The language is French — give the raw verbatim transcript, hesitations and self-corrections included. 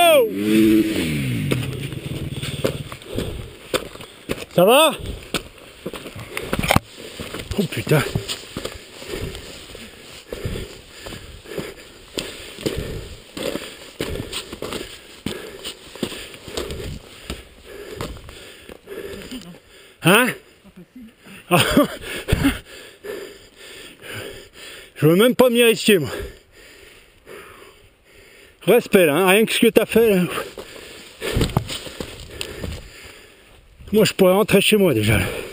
Wow! Ça va? Oh putain! Hein? Je veux même pas m'y risquer, moi. Respect là, hein, rien que ce que t'as fait là. Moi je pourrais rentrer chez moi déjà là.